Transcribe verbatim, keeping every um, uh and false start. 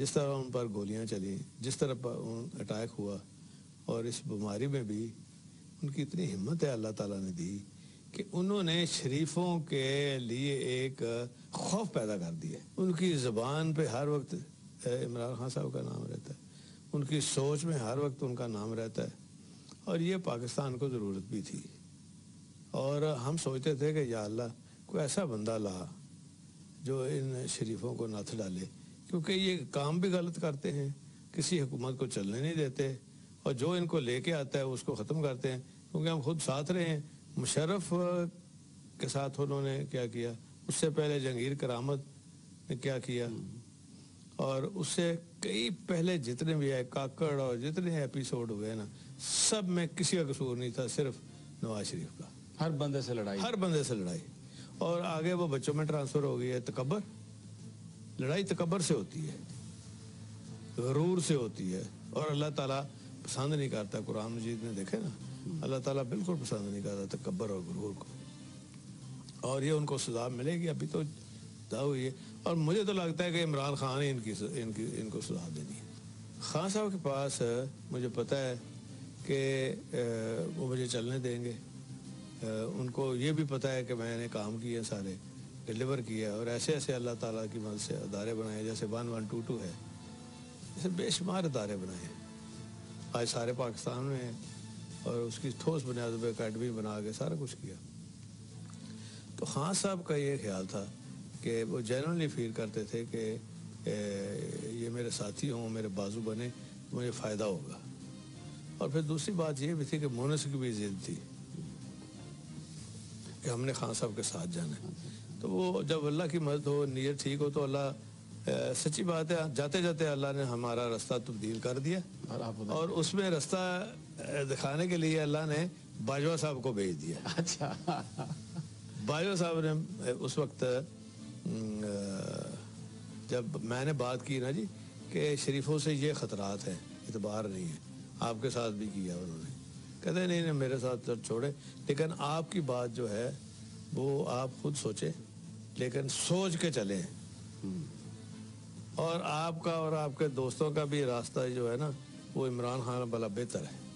جس طرح ان پر گولیاں چلیں، جس طرح اٹیک ہوا، اور اس بیماری میں بھی ان کی اتنی ہمت ہے اللہ تعالیٰ نے دی کہ انہوں نے شریفوں کے لیے ایک خوف پیدا کر دیا. ان کی زبان پہ ہر وقت عمران خان صاحب کا نام رہتا ہے، ان کی سوچ میں ہر وقت ان کا نام رہتا ہے، اور یہ پاکستان کو ضرورت بھی تھی. اور ہم سوچتے تھے کہ یا اللہ کوئی ایسا بندہ لا جو ان شریفوں کو نتھ ڈالے، کیونکہ یہ کام بھی غلط کرتے ہیں، کسی حکومت کو چلنے نہیں دیتے، اور جو ان کو لے کے آتا ہے اس کو ختم کرتے ہیں. کیونکہ ہم خود ساتھ رہے ہیں. مشرف کے ساتھ انہوں نے کیا کیا، اس سے پہلے جہانگیر کرامت نے کیا کیا، اور اس سے کئی پہلے جتنے بھی ہے کاکڑ اور جتنے ایپیسوڈ ہوئے نا، سب میں کسی کا قصور نہیں تھا، صرف نواز شریف کا. ہر بندے سے لڑائی، ہر بندے سے لڑائی، اور آگے وہ بچوں میں ٹرانسفر ہو گئی ہے. تکبر، لڑائی تکبر سے ہوتی ہے، غرور سے ہوتی ہے، اور اللہ تعالیٰ پسند نہیں کرتا. قرآن مجید میں دیکھے نا، اللہ تعالیٰ بالکل پسند نہیں کرتا تکبر اور غرور کو، اور یہ ان کو سزا ملے گی. ابھی تو سزا ہوئی ہے، اور مجھے تو لگتا ہے کہ عمران خان نے ان کی ان کی ان کو سزا دینی ہے. خان صاحب کے پاس مجھے پتہ ہے کہ وہ مجھے چلنے دیں گے. ان کو یہ بھی پتہ ہے کہ میں نے کام کیے سارے ڈلیور کیا، اور ایسے ایسے اللہ تعالیٰ کی مدد سے ادارے بنائے، جیسے ون ون ٹو ٹو ہے، جیسے بے شمار ادارے بنائے ہیں آج سارے پاکستان میں ہیں، اور اس کی ٹھوس بنیاد پہ اکیڈمی بنا کے سارا کچھ کیا. تو خان صاحب کا یہ خیال تھا کہ وہ جنرلی فیل کرتے تھے کہ یہ میرے ساتھی ہوں، میرے بازو بنے، مجھے فائدہ ہوگا. اور پھر دوسری بات یہ بھی تھی کہ مونس کی بھی ضد تھی کہ ہم نے خان صاحب کے ساتھ جانا ہے. تو وہ جب اللہ کی مدد ہو، نیت ٹھیک ہو، تو اللہ سچی بات ہے جاتے جاتے اللہ نے ہمارا رستہ تبدیل کر دیا، اور اس میں رستہ دکھانے کے لیے اللہ نے باجوہ صاحب کو بھیج دیا. اچھا، باجوہ صاحب نے اس وقت جب میں نے بات کی نا جی کہ شریفوں سے یہ خطرات ہیں، اعتبار نہیں ہے، آپ کے ساتھ بھی کیا انہوں نے، کہتے نہیں نہیں میرے ساتھ چھوڑے، لیکن آپ کی بات جو ہے وہ آپ خود سوچیں، لیکن سوچ کے چلیں، اور آپ کا اور آپ کے دوستوں کا بھی راستہ جو ہے نا وہ عمران خان والا بہتر ہے.